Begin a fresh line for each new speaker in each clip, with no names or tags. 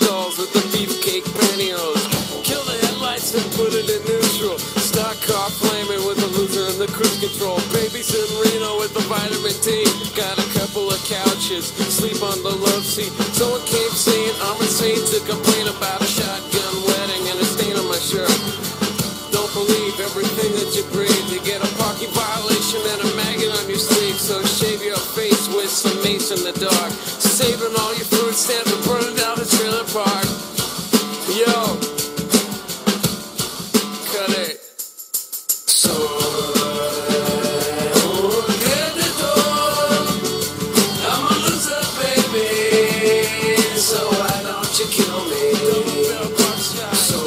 stalls with the beefcake pantyhose. Kill the headlights and put it in neutral. Stock car flaming with the loser and the cruise control. Baby's in Reno with the vitamin D. Got a couple of couches, sleep on the love seat. Someone came saying I'm insane to complain about a shotgun wedding and a stain on my shirt. Don't believe everything that you breathe. You get a parking violation and a maggot on your sleeve. So shave your face with some mace in the dark. Saving all your food stamps and burning down the trailer park. Yo, cut it. So get the door. I'm a loser, baby. So why don't you kill me? So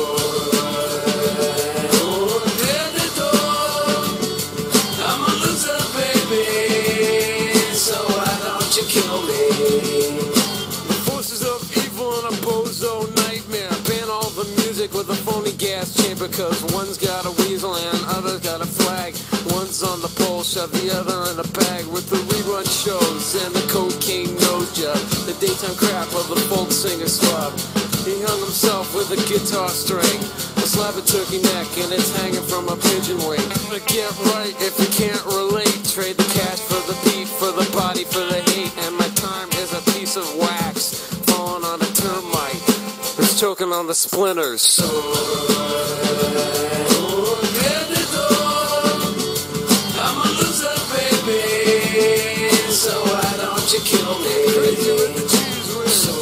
get the door. I'm a loser, baby. So why don't you kill me? The forces of evil and a bozo nightmare. Ban all the music with a phony gas chamber, cause one's got a weasel and other's got a flag. One's on the pole, shove the other in a bag with the rerun shows and the cocaine nose job. The daytime crap of the folk singer slub. He hung himself with a guitar string, a slab of turkey neck, and it's hanging from a pigeon wing. But get right if you can't relate. Trade the cash for the beef, for the body, for the hate. And my time is a piece of wax falling on a termite. It's choking on the splinters. So get the door. I'm a loser, baby. So why don't you kill me? Crazy with the cheese whiz. So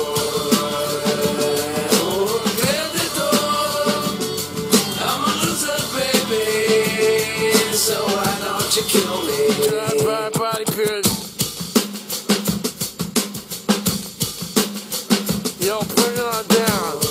get the door. I'm a loser, baby. So why don't you kill me? Drive-by body pierce. Yo, bring it on down.